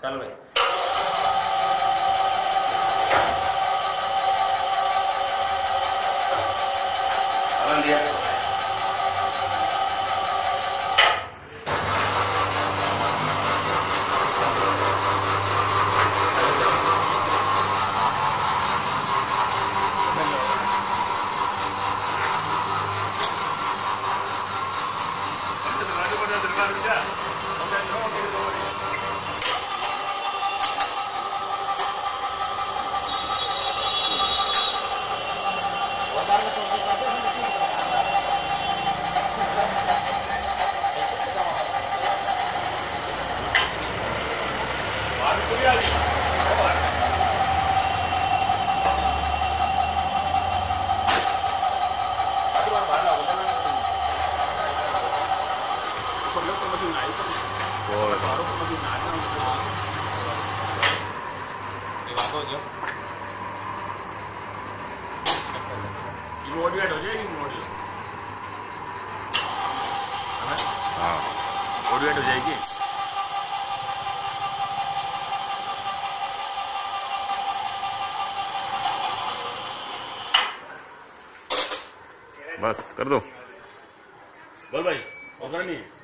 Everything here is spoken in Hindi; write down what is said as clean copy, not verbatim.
चल भाई लिया मोटिवेट हो जाएगी हाँ मोटिवेट हो जाएगी। बस कर दो बोल भाई और नहीं।